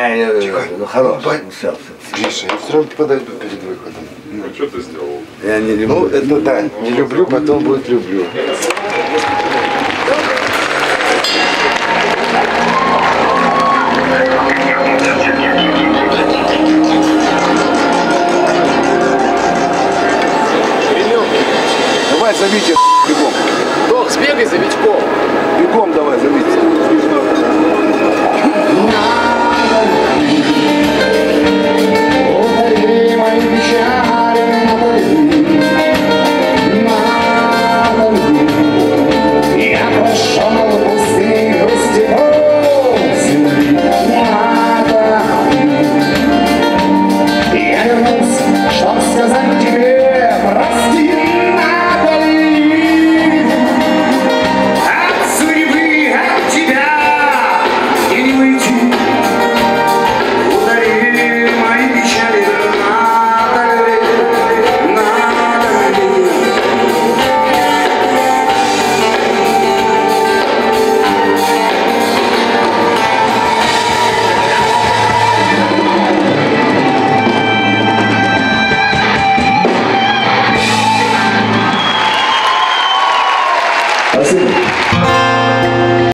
ну хорош. Гриша, я все равно подойду перед выходом. Ну что ты сделал? Я не люблю. Ну это да, не люблю, потом будет люблю. Давай зовите бегом. Док, сбегай за Витьком. Бегом давай зовите.